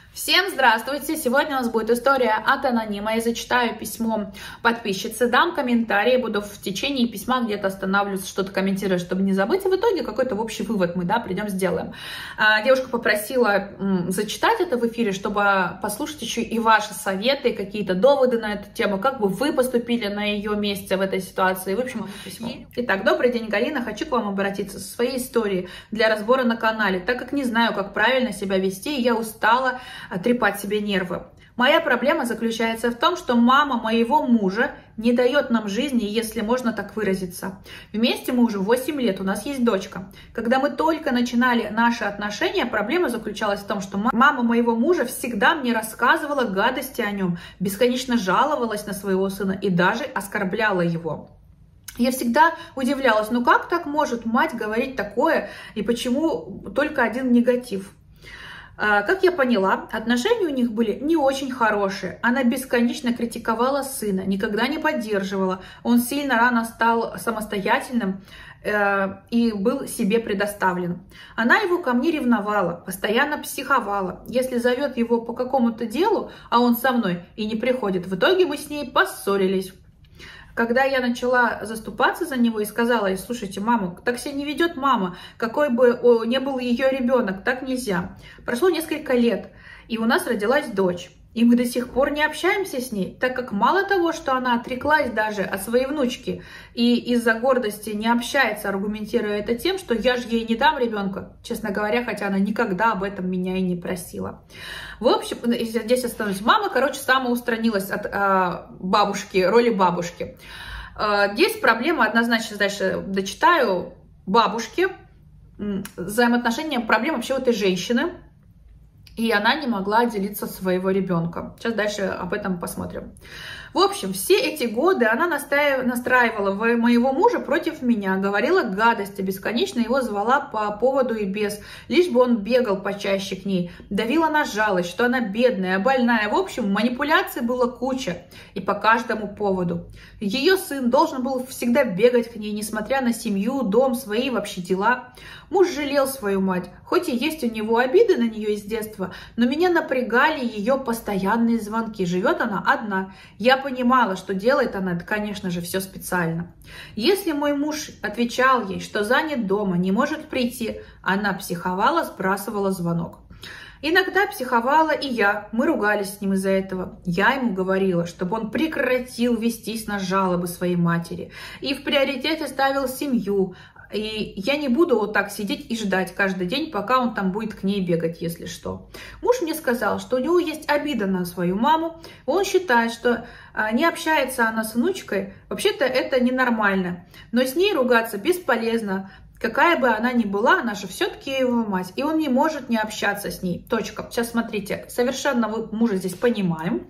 Всем здравствуйте! Сегодня у нас будет история от анонима. Я зачитаю письмо подписчицы, дам комментарии, буду в течение письма где-то останавливаться, что-то комментировать, чтобы не забыть. И в итоге какой-то общий вывод мы придем, сделаем. Девушка попросила зачитать это в эфире, чтобы послушать еще и ваши советы, какие-то доводы на эту тему, как бы вы поступили на ее месте в этой ситуации. В общем, письмо. Итак, добрый день, Галина. Хочу к вам обратиться со своей историей для разбора на канале. Так как не знаю, как правильно себя вести, я устала трепать себе нервы. Моя проблема заключается в том, что мама моего мужа не дает нам жизни, если можно так выразиться. Вместе мы уже 8 лет, у нас есть дочка. Когда мы только начинали наши отношения, проблема заключалась в том, что мама моего мужа всегда мне рассказывала гадости о нем, бесконечно жаловалась на своего сына и даже оскорбляла его. Я всегда удивлялась, ну как так может мать говорить такое, и почему только один негатив? Как я поняла, отношения у них были не очень хорошие. Она бесконечно критиковала сына, никогда не поддерживала. Он сильно рано стал самостоятельным и был себе предоставлен. Она его ко мне ревновала, постоянно психовала. Если зовет его по какому-то делу, а он со мной и не приходит, в итоге мы с ней поссорились. Когда я начала заступаться за него и сказала ей: слушайте, мама, так себя не ведет мама, какой бы ни был ее ребенок, так нельзя. Прошло несколько лет, и у нас родилась дочь. И мы до сих пор не общаемся с ней, так как мало того, что она отреклась даже от своей внучки и из-за гордости не общается, аргументируя это тем, что я же ей не дам ребенка, честно говоря, хотя она никогда об этом меня и не просила. В общем, здесь остановлюсь. Мама, самоустранилась от бабушки, роли бабушки. Здесь проблема однозначно, дальше дочитаю, бабушки, взаимоотношения, проблема вообще у этой женщины. И она не могла отделиться от своего ребенка. Сейчас дальше об этом посмотрим. В общем, все эти годы она настраивала моего мужа против меня, говорила гадости, бесконечно его звала по поводу и без, лишь бы он бегал почаще к ней, давила на жалость, что она бедная, больная. В общем, манипуляций было куча, и по каждому поводу. Ее сын должен был всегда бегать к ней, несмотря на семью, дом, свои вообще дела. Муж жалел свою мать, хоть и есть у него обиды на нее из детства, но меня напрягали ее постоянные звонки. Живет она одна. Я понимала, что делает она, это, конечно же, все специально. Если мой муж отвечал ей, что занят дома, не может прийти, она психовала, сбрасывала звонок. Иногда психовала и я, мы ругались с ним из-за этого. Я ему говорила, чтобы он прекратил вестись на жалобы своей матери и в приоритете ставил семью. И я не буду вот так сидеть и ждать каждый день, пока он там будет к ней бегать, если что. Муж мне сказал, что у него есть обида на свою маму. Он считает, что не общается она с внучкой. Вообще-то это ненормально. Но с ней ругаться бесполезно. Какая бы она ни была, она же все-таки его мать. И он не может не общаться с ней. Точка. Сейчас смотрите, совершенно мы мужа здесь понимаем.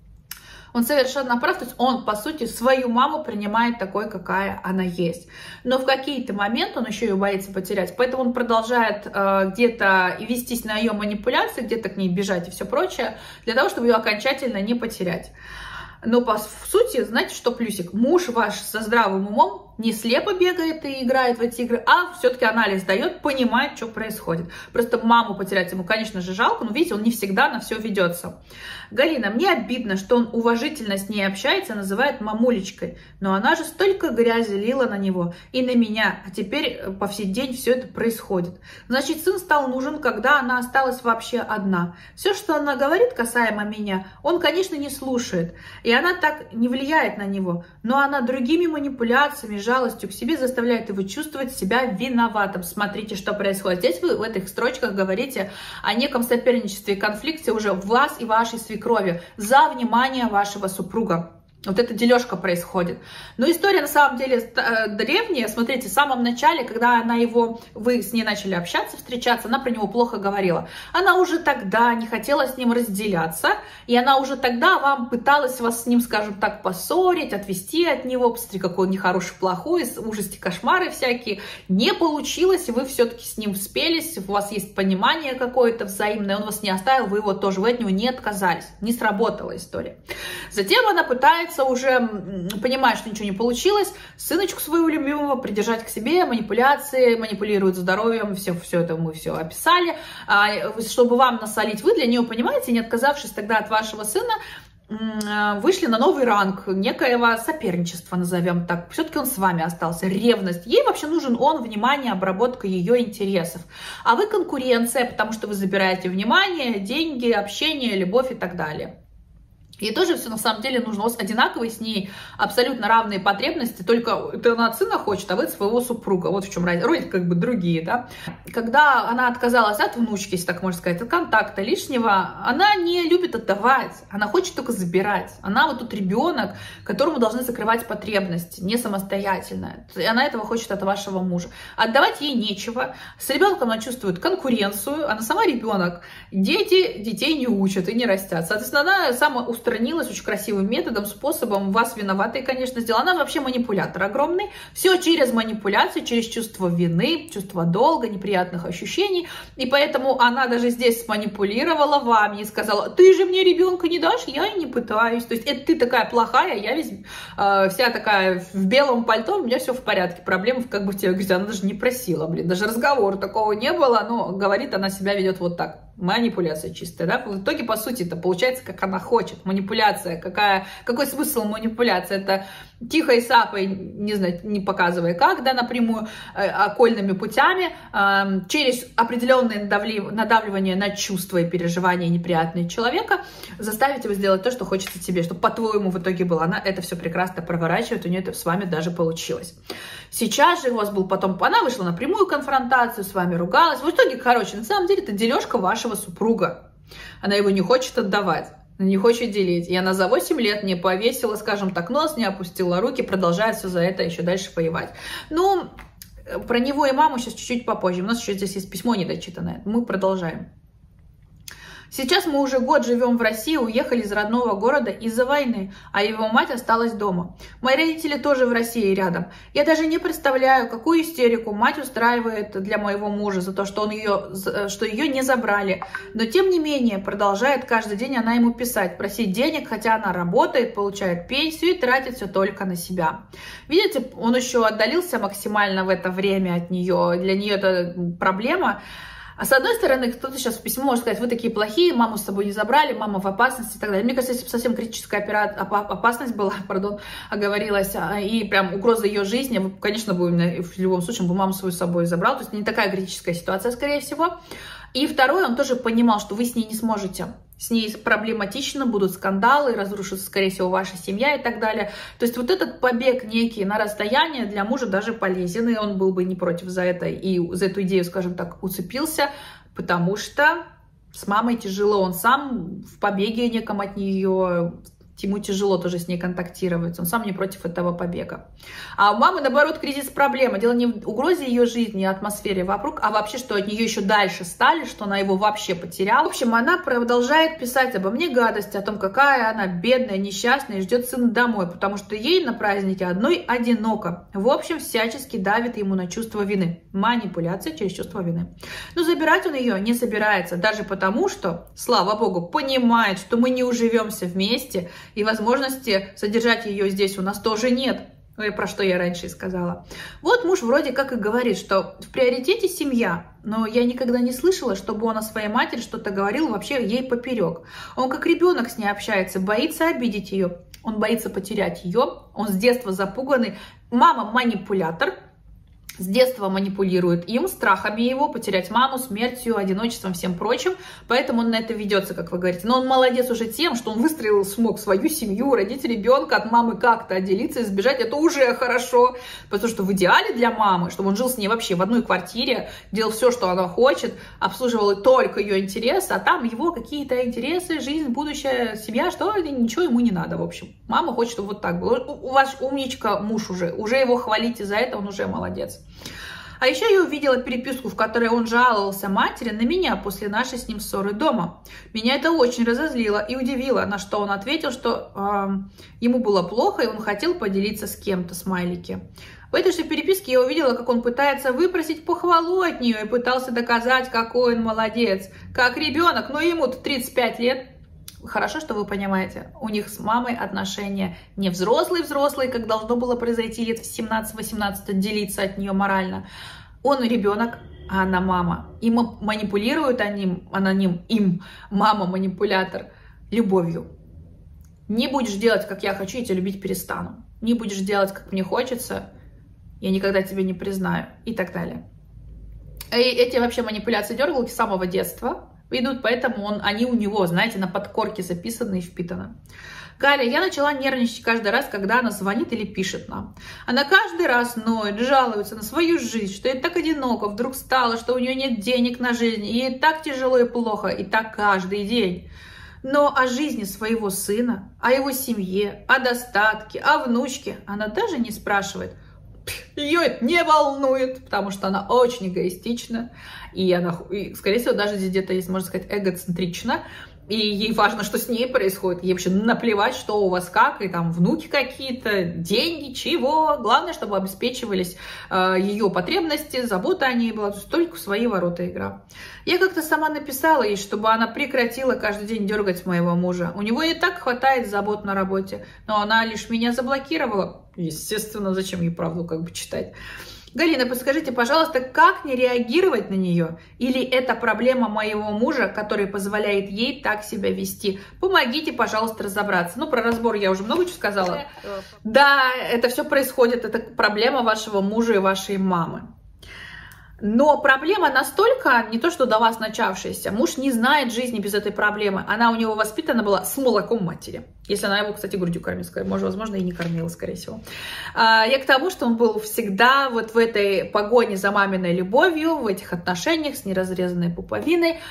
Он совершенно прав, то есть он, по сути, свою маму принимает такой, какая она есть. Но в какие-то моменты он еще ее боится потерять, поэтому он продолжает где-то вестись на ее манипуляции, где-то к ней бежать и все прочее, для того, чтобы ее окончательно не потерять. Но по сути, знаете, что плюсик? Муж ваш со здравым умом не слепо бегает и играет в эти игры, а все-таки анализ дает, понимает, что происходит. Просто маму потерять ему, конечно же, жалко, но видите, он не всегда на все ведется. Галина, мне обидно, что он уважительно с ней общается, называет мамулечкой, но она же столько грязи лила на него и на меня, а теперь по сей день все это происходит. Значит, сын стал нужен, когда она осталась вообще одна. Все, что она говорит касаемо меня, он, конечно, не слушает. И она так не влияет на него, но она другими манипуляциями, жалостью к себе заставляет его чувствовать себя виноватым. Смотрите, что происходит. Здесь вы в этих строчках говорите о неком соперничестве и конфликте уже вас и вашей свекрови за внимание вашего супруга. Вот эта дележка происходит. Но история на самом деле древняя. Смотрите, в самом начале, когда вы с ней начали общаться, встречаться, она про него плохо говорила. Она уже тогда не хотела с ним разделяться. И она уже тогда вам пыталась вас с ним, скажем так, поссорить, отвести от него. Посмотрите, какой он нехороший, плохой, ужасти, кошмары всякие. Не получилось, и вы все-таки с ним спелись. У вас есть понимание какое-то взаимное. Он вас не оставил, вы его тоже, вы от него не отказались. Не сработала история. Затем она пытается пытается уже, понимая, что ничего не получилось, сыночку своего любимого придержать к себе, манипуляции, манипулирует здоровьем, все это мы все описали, чтобы вам насолить, вы для нее, понимаете, не отказавшись тогда от вашего сына, вышли на новый ранг некоего соперничества, назовем так. Все-таки он с вами остался. Ревность. Ей вообще нужен он, внимание, обработка ее интересов. А вы конкуренция, потому что вы забираете внимание, деньги, общение, любовь и так далее. Ей тоже все на самом деле нужно. У вас одинаковые с ней абсолютно равные потребности, только это она от сына хочет, а вы от своего супруга. Вот в чем разница. Роли как бы другие, да. Когда она отказалась от внучки, если так можно сказать, от контакта лишнего, она не любит отдавать, она хочет только забирать. Она вот тут ребенок, которому должны закрывать потребности, не самостоятельно. И она этого хочет от вашего мужа. Отдавать ей нечего. С ребенком она чувствует конкуренцию, она сама ребенок. Дети детей не учат и не растят. Соответственно, она самоустранилась очень красивым методом, способом, вас виноватой, конечно, сделала. Она вообще манипулятор огромный. Все через манипуляцию, через чувство вины, чувство долга, неприятных ощущений. И поэтому она даже здесь сманипулировала вами и сказала: ты же мне ребенка не дашь, я и не пытаюсь. То есть это ты такая плохая, я весь вся такая в белом пальто, у меня все в порядке. Проблема как бы в тебе. Говорит, она даже не просила, блин, даже разговора такого не было, но говорит, она себя ведет вот так. Манипуляция чистая, да? В итоге, по сути, это получается, как она хочет. Манипуляция. Какой смысл манипуляции? Это тихо и сапой, не знаю, не показывая как, да, напрямую, окольными путями, через определенное надавливание на чувства и переживания неприятные человека, заставить его сделать то, что хочется тебе, чтобы, по-твоему, в итоге было. Она это все прекрасно проворачивает, у нее это с вами даже получилось. Сейчас же у вас был потом, она вышла на прямую конфронтацию, с вами ругалась. В итоге, короче, на самом деле это дележка вашего супруга. Она его не хочет отдавать, не хочет делить. И она за 8 лет не повесила, скажем так, нос, не опустила руки, продолжает все за это еще дальше воевать. Ну, про него и маму сейчас чуть-чуть попозже. У нас еще здесь есть письмо недочитанное. Мы продолжаем. Сейчас мы уже год живем в России, уехали из родного города из-за войны, а его мать осталась дома. Мои родители тоже в России рядом. Я даже не представляю, какую истерику мать устраивает для моего мужа за то, что ее не забрали. Но тем не менее, продолжает каждый день она ему писать, просить денег, хотя она работает, получает пенсию и тратит все только на себя. Видите, он еще отдалился максимально в это время от нее. Для нее это проблема. А с одной стороны, кто-то сейчас в письмо может сказать: вы такие плохие, маму с собой не забрали, мама в опасности и так далее. Мне кажется, если бы совсем критическая опасность была, оговорилась, и прям угроза ее жизни, конечно, бы в любом случае бы маму свою с собой забрал. То есть не такая критическая ситуация, скорее всего. И второе, он тоже понимал, что вы с ней не сможете. С ней проблематично, будут скандалы, разрушится, скорее всего, ваша семья и так далее. То есть вот этот побег некий на расстояние для мужа даже полезен, и он был бы не против за это, и за эту идею, скажем так, уцепился, потому что с мамой тяжело, он сам в побеге неком от нее, ему тяжело тоже с ней контактировать, он сам не против этого побега. А у мамы, наоборот, кризис проблема. Дело не в угрозе ее жизни, атмосфере вокруг, а вообще, что от нее еще дальше стали, что она его вообще потеряла. В общем, она продолжает писать обо мне гадости, о том, какая она бедная, несчастная и ждет сына домой, потому что ей на празднике одной одиноко. В общем, всячески давит ему на чувство вины. Манипуляция через чувство вины. Но забирать он ее не собирается, даже потому, что, слава богу, понимает, что мы не уживемся вместе, и возможности содержать ее здесь у нас тоже нет. Про что я раньше и сказала. Вот муж вроде как и говорит, что в приоритете семья, но я никогда не слышала, чтобы он о своей матери что-то говорил вообще ей поперек. Он как ребенок с ней общается, боится обидеть ее, он боится потерять ее, он с детства запуганный. Мама манипулятор, с детства манипулирует им, страхами его, потерять маму, смертью, одиночеством, всем прочим. Поэтому он на это ведется, как вы говорите. Но он молодец уже тем, что он смог свою семью, родить ребенка, от мамы как-то отделиться, избежать. Это уже хорошо. Потому что в идеале для мамы, чтобы он жил с ней вообще в одной квартире, делал все, что она хочет, обслуживал только ее интересы, а там его какие-то интересы, жизнь, будущее, семья, что ничего ему не надо, в общем. Мама хочет, чтобы вот так было. У вас умничка муж уже его хвалите за это, он уже молодец. А еще я увидела переписку, в которой он жаловался матери на меня после нашей с ним ссоры дома. Меня это очень разозлило и удивило, на что он ответил, что ему было плохо, и он хотел поделиться с кем-то, смайлики. В этой же переписке я увидела, как он пытается выпросить похвалу от нее и пытался доказать, какой он молодец. Как ребенок, но ему-то 35 лет. хорошо, что вы понимаете, у них с мамой отношения не взрослый-взрослый, как должно было произойти лет в 17-18, отделиться от нее морально. Он ребенок, а она мама. И манипулирует она им, мама манипулятор, любовью. Не будешь делать, как я хочу, я тебя любить перестану. Не будешь делать, как мне хочется, я никогда тебя не признаю. И так далее. И эти вообще манипуляции дергалки с самого детства идут, поэтому они у него, знаете, на подкорке записаны и впитаны. Галя, я начала нервничать каждый раз, когда она звонит или пишет нам. Она каждый раз ноет, жалуется на свою жизнь, что ей так одиноко, вдруг стало, что у нее нет денег на жизнь, и ей так тяжело и плохо, и так каждый день. Но о жизни своего сына, о его семье, о достатке, о внучке она даже не спрашивает. Ее это не волнует, потому что она очень эгоистична, и скорее всего, даже здесь где-то есть, можно сказать, эгоцентрична, и ей важно, что с ней происходит, ей вообще наплевать, что у вас как, и там внуки какие-то, деньги, чего, главное, чтобы обеспечивались ее потребности, забота о ней была, только в свои ворота игра. Я как-то сама написала ей, чтобы она прекратила каждый день дергать моего мужа, у него и так хватает забот на работе, но она лишь меня заблокировала, естественно, зачем ей правду как бы читать. Галина, подскажите, пожалуйста, как не реагировать на нее? Или это проблема моего мужа, который позволяет ей так себя вести? Помогите, пожалуйста, разобраться. Ну, про разбор я уже много чего сказала. Да, это все происходит, это проблема вашего мужа и вашей мамы. Но проблема настолько не то, что до вас начавшаяся. Муж не знает жизни без этой проблемы. Она у него воспитана была с молоком матери. Если она его, кстати, грудью кормила, возможно, и не кормила, скорее всего. Я к тому, что он был всегда вот в этой погоне за маминой любовью, в этих отношениях с неразрезанной пуповиной,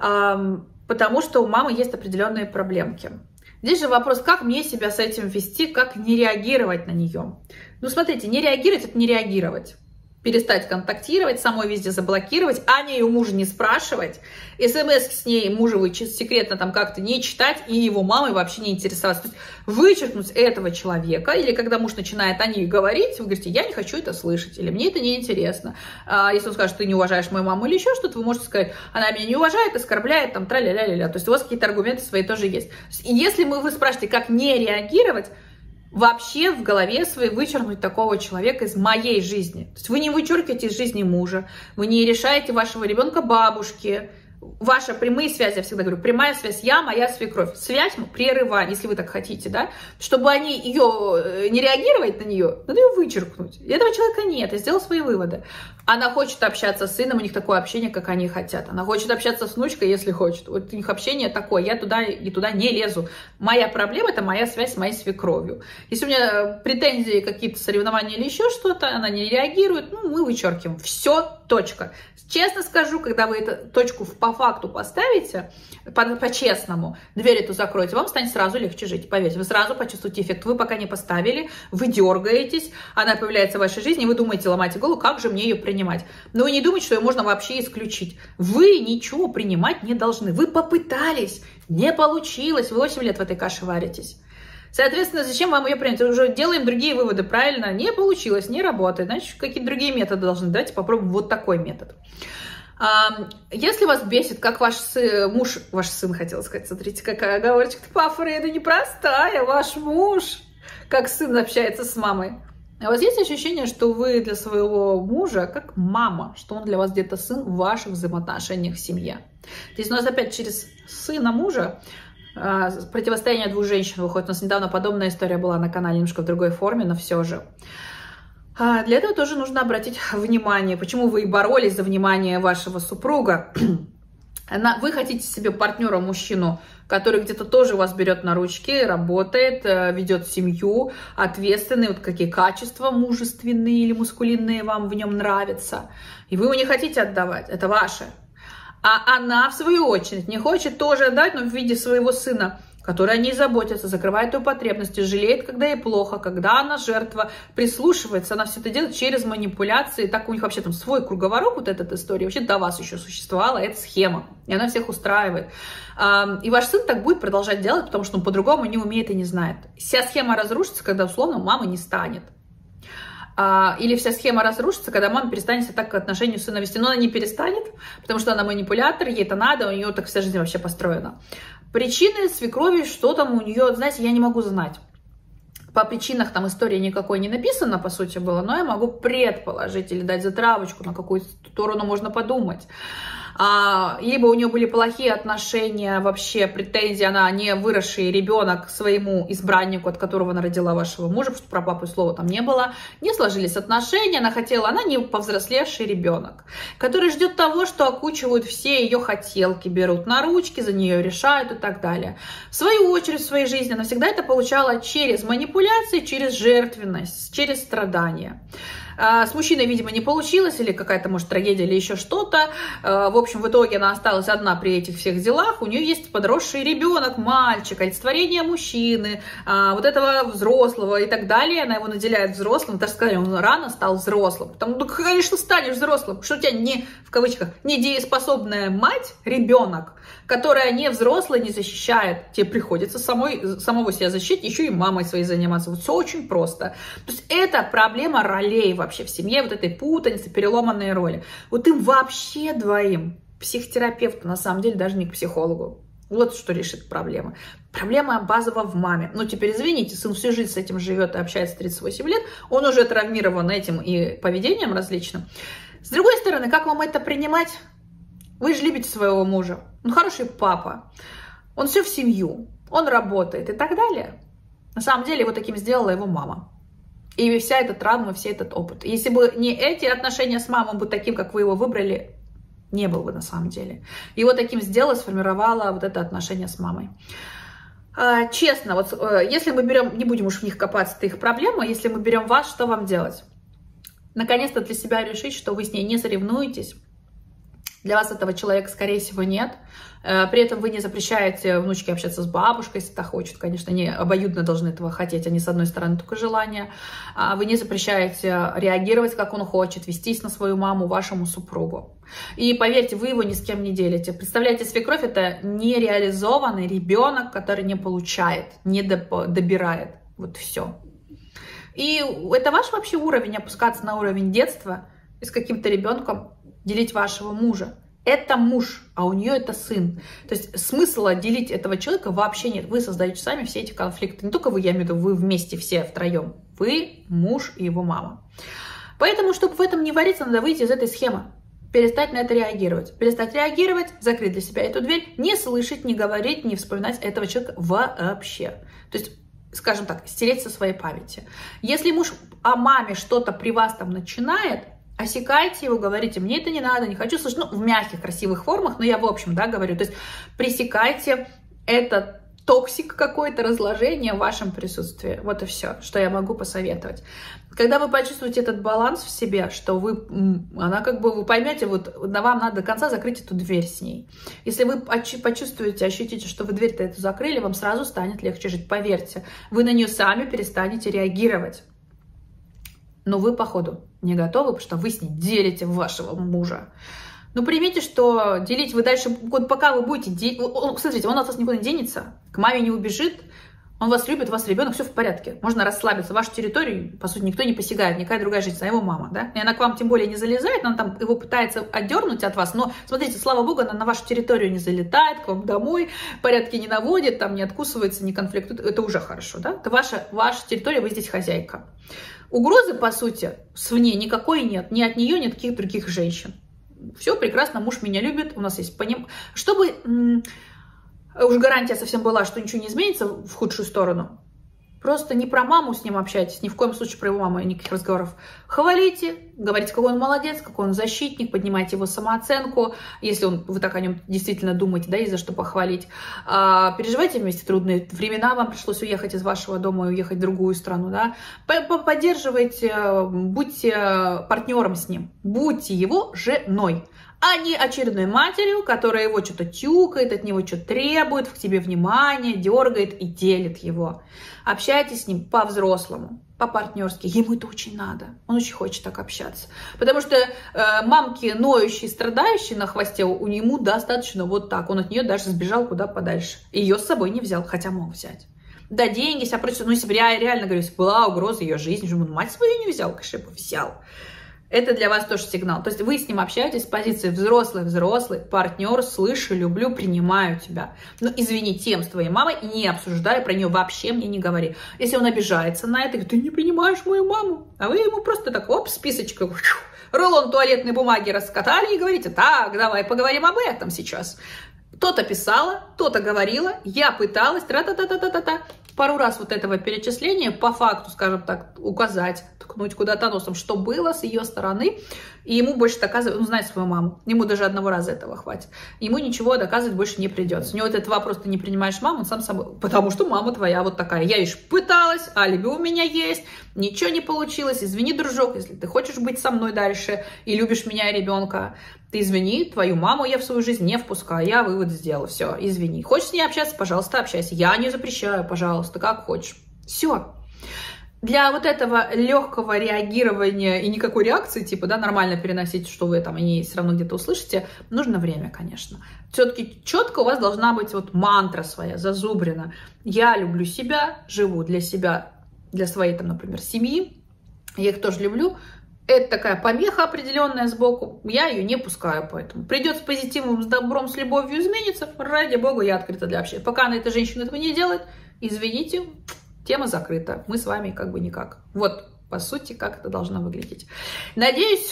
потому что у мамы есть определенные проблемки. Здесь же вопрос, как мне себя с этим вести, как не реагировать на нее. Ну, смотрите, не реагировать – это не реагировать. Перестать контактировать, самой везде заблокировать, о ней у мужа не спрашивать, смс с ней мужа секретно там как-то не читать и его мамой вообще не интересоваться. То есть вычеркнуть этого человека, или когда муж начинает о ней говорить, вы говорите, я не хочу это слышать, или мне это не интересно. Если он скажет, ты не уважаешь мою маму или еще что-то, вы можете сказать, она меня не уважает, оскорбляет, там, тра-ля-ля-ля-ля. То есть у вас какие-то аргументы свои тоже есть. И если вы спрашиваете, как не реагировать, вообще в голове своей вычеркнуть такого человека из моей жизни. То есть вы не вычеркиваете из жизни мужа, вы не решаете вашего ребенка бабушки. Ваши прямые связи, я всегда говорю, прямая связь я, моя свекровь. Связь мы прерываем, если вы так хотите, да, чтобы они ее не реагировать на нее, надо ее вычеркнуть. И этого человека нет, я сделала свои выводы. Она хочет общаться с сыном, у них такое общение, как они хотят. Она хочет общаться с внучкой, если хочет. Вот у них общение такое, я туда и туда не лезу. Моя проблема – это моя связь с моей свекровью. Если у меня претензии, какие-то соревнования или еще что-то, она не реагирует, ну, мы вычеркиваем. Все, точка. Честно скажу, когда вы эту точку по факту поставите, по-честному, дверь эту закроете, вам станет сразу легче жить, поверьте. Вы сразу почувствуете эффект. Вы пока не поставили, вы дергаетесь, она появляется в вашей жизни, и вы думаете, ломаете голову, как же мне ее принимать. Но вы не думайте, что ее можно вообще исключить. Вы ничего принимать не должны. Вы попытались, не получилось, вы 8 лет в этой каше варитесь. Соответственно, зачем вам ее принять? Уже делаем другие выводы, правильно? Не получилось, не работает. Значит, какие-то другие методы должны. Давайте попробуем вот такой метод. Если вас бесит, как ваш сын, хотела сказать, смотрите, какая оговорочка-то по Фрейду непростая, ваш муж, как сын общается с мамой. У вас есть ощущение, что вы для своего мужа как мама, что он для вас где-то сын в ваших взаимоотношениях в семье. Здесь у нас опять через сына мужа противостояние двух женщин выходит. У нас недавно подобная история была на канале, немножко в другой форме, но все же. Для этого тоже нужно обратить внимание, почему вы и боролись за внимание вашего супруга. Вы хотите себе партнера, мужчину, который где-то тоже вас берет на ручки, работает, ведет семью, ответственный, вот какие качества мужественные или мускулинные вам в нем нравятся. И вы его не хотите отдавать, это ваше. А она, в свою очередь, не хочет тоже отдать, но в виде своего сына, который о ней заботится, закрывает ее потребности, жалеет, когда ей плохо, когда она жертва, прислушивается, она все это делает через манипуляции. Так у них вообще там свой круговорот, вот эта история, вообще до вас еще существовала, это схема, и она всех устраивает. И ваш сын так будет продолжать делать, потому что он по-другому не умеет и не знает. Вся схема разрушится, когда, условно, мамы не станет. Или вся схема разрушится, когда мама перестанет себя так к отношению сына вести. Но она не перестанет, потому что она манипулятор, ей это надо, у нее так вся жизнь вообще построена. Причины свекрови, что там у нее, знаете, я не могу знать. По причинах там истории никакой не написано, по сути, было, но я могу предположить или дать затравочку, на какую сторону можно подумать. Либо у нее были плохие отношения, вообще претензии, она не выросший ребенок к своему избраннику, от которого она родила вашего мужа, потому что про папу слова там не было, не сложились отношения, она не повзрослевший ребенок, который ждет того, что окучивают все ее хотелки, берут на ручки, за нее решают и так далее. В свою очередь в своей жизни она всегда это получала через манипуляции, через жертвенность, через страдания. С мужчиной, видимо, не получилось, или какая-то, может, трагедия, или еще что-то. В общем, в итоге она осталась одна при этих всех делах. У нее есть подросший ребенок, мальчик, олицетворение мужчины, вот этого взрослого и так далее. Она его наделяет взрослым. Даже сказали, он рано стал взрослым. Потому, ну, конечно, станешь взрослым. Что у тебя не, в кавычках, недееспособная мать, ребенок, которая не взрослая, не защищает. Тебе приходится самого себя защитить, еще и мамой своей заниматься. Вот все очень просто. То есть это проблема ролей вообще в семье, вот этой путаницы, переломанные роли. Вот им вообще двоим, психотерапевту, на самом деле, даже не к психологу. Вот что решит проблему. Проблема базовая в маме. Ну, теперь извините, сын всю жизнь с этим живет и общается 38 лет, он уже травмирован этим и поведением различным. С другой стороны, как вам это принимать? Вы же любите своего мужа. Он хороший папа. Он все в семью. Он работает и так далее. На самом деле его таким сделала его мама. И вся эта травма, весь этот опыт. Если бы не эти отношения с мамой, он бы таким, как вы его выбрали, не был бы на самом деле. Его таким сделала, сформировала вот это отношение с мамой. Честно, вот если мы берем, не будем уж в них копаться, это их проблема, если мы берем вас, что вам делать? Наконец-то для себя решить, что вы с ней не соревнуетесь. Для вас этого человека, скорее всего, нет. При этом вы не запрещаете внучке общаться с бабушкой, если та хочет. Конечно, они обоюдно должны этого хотеть, а не с одной стороны только желание. Вы не запрещаете реагировать, как он хочет, вестись на свою маму, вашему супругу. И поверьте, вы его ни с кем не делите. Представляете, свекровь — это нереализованный ребенок, который не получает, не добирает. Вот все. И это ваш вообще уровень, опускаться на уровень детства и с каким-то ребенком делить вашего мужа. Это муж, а у нее это сын. То есть смысла делить этого человека вообще нет. Вы создаете сами все эти конфликты. Не только вы, я имею в виду, вы вместе все втроем. Вы, муж и его мама. Поэтому, чтобы в этом не вариться, надо выйти из этой схемы. Перестать на это реагировать. Перестать реагировать, закрыть для себя эту дверь, не слышать, не говорить, не вспоминать этого человека вообще. То есть, скажем так, стереть со своей памяти. Если муж о маме что-то при вас там начинает, осекайте его, говорите, мне это не надо, не хочу слышать, ну, в мягких, красивых формах, но я в общем, да, говорю, то есть пресекайте этот токсик какой-то, разложение в вашем присутствии. Вот и все, что я могу посоветовать. Когда вы почувствуете этот баланс в себе, что вы поймете, вот вам надо до конца закрыть эту дверь с ней. Если вы почувствуете, ощутите, что вы дверь-то эту закрыли, вам сразу станет легче жить, поверьте. Вы на нее сами перестанете реагировать. Но вы, походу, не готовы, потому что вы с ней делите вашего мужа. Но примите, что делить вы дальше, пока вы будете делить... Смотрите, он от вас никуда не денется, к маме не убежит, он вас любит, у вас ребенок, все в порядке. Можно расслабиться. Вашу территорию, по сути, никто не посягает, никакая другая женщина, а его мама, да? И она к вам тем более не залезает, она там его пытается отдернуть от вас, но, смотрите, слава богу, она на вашу территорию не залетает, к вам домой, порядки не наводит, там не откусывается, не конфликтует. Это уже хорошо, да? Это ваша территория, вы здесь хозяйка. Угрозы, по сути, свне никакой нет. Ни от нее, ни от каких других женщин. Все прекрасно, муж меня любит, у нас есть понимание. Чтобы уж гарантия совсем была, что ничего не изменится в худшую сторону, просто не про маму с ним общайтесь, ни в коем случае про его маму, никаких разговоров. Хвалите, говорите, какой он молодец, какой он защитник, поднимайте его самооценку, если вы так о нем действительно думаете, да, есть за что похвалить. Переживайте вместе трудные времена, вам пришлось уехать из вашего дома и уехать в другую страну, да. Поддерживайте, будьте партнером с ним, будьте его женой, а не очередной матерью, которая его что-то тюкает, от него что-то требует, к тебе внимания, дергает и делит его. Общайтесь с ним по-взрослому, по-партнерски. Ему это очень надо. Он очень хочет так общаться. Потому что мамки, ноющие, страдающие на хвосте, у него достаточно вот так. Он от нее даже сбежал куда подальше. Ее с собой не взял, хотя мог взять. Да, деньги, вся прочее. Ну, если бы я реально говорю, если была угроза ее жизни, он мать свою не взял, конечно, бы взял. это для вас тоже сигнал. То есть вы с ним общаетесь с позиции взрослый, партнер, слышу, люблю, принимаю тебя. Но извини, тем с твоей мамой не обсуждай, про нее вообще мне не говори. Если он обижается на это, говорит, ты не принимаешь мою маму, а вы ему просто так, оп, списочкой, рулон туалетной бумаги раскатали и говорите, так, давай поговорим об этом сейчас. То-то писала, то-то говорила, я пыталась, тра-та-та-та-та-та. Пару раз вот этого перечисления по факту, скажем так, указать, ткнуть куда-то носом, что было с ее стороны, и ему больше доказывать, он знает свою маму, ему даже одного раза этого хватит, ему ничего доказывать больше не придется. У него вот этот вопрос, ты не принимаешь маму, он сам собой, потому что мама твоя вот такая, я лишь пыталась, алиби у меня есть, ничего не получилось, извини, дружок, если ты хочешь быть со мной дальше и любишь меня и ребенка, ты извини, твою маму я в свою жизнь не впускаю, я вывод сделала, все, извини. Хочешь с ней общаться, пожалуйста, общайся, я не запрещаю, пожалуйста, как хочешь. Все. Для вот этого легкого реагирования и никакой реакции, типа, да, нормально переносить, что вы там и все равно где-то услышите, нужно время, конечно. Все-таки четко у вас должна быть вот мантра своя, зазубрена. Я люблю себя, живу для себя, для своей, там, например, семьи, я их тоже люблю. Это такая помеха определенная сбоку, я ее не пускаю, поэтому придет с позитивом, с добром, с любовью изменится, ради бога, я открыта для общения. Пока она, эта женщина этого не делает, извините, тема закрыта, мы с вами как бы никак. Вот, по сути, как это должно выглядеть. Надеюсь,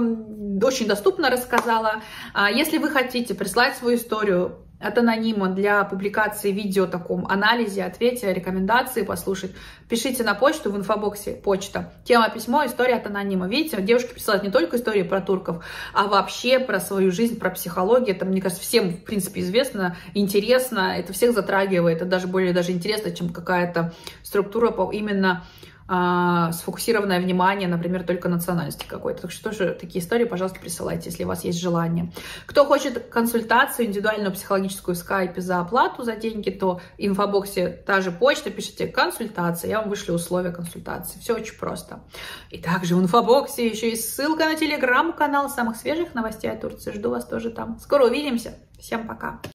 очень доступно рассказала. Если вы хотите прислать свою историю от анонима для публикации видео в таком анализе, ответе, рекомендации послушать, пишите на почту в инфобоксе, почта. Тема письмо, история от анонима. Видите, девушки присылают не только истории про турков, а вообще про свою жизнь, про психологию. Это, мне кажется, всем, в принципе, известно, интересно, это всех затрагивает, это даже более даже интересно, чем какая-то структура именно сфокусированное внимание, например, только национальности какой-то. Так что тоже такие истории, пожалуйста, присылайте, если у вас есть желание. Кто хочет консультацию индивидуальную психологическую в скайпе за оплату, за деньги, то в инфобоксе та же почта, пишите консультация, я вам вышлю условия консультации. Все очень просто. И также в инфобоксе еще есть ссылка на телеграм-канал самых свежих новостей о Турции. Жду вас тоже там. Скоро увидимся. Всем пока.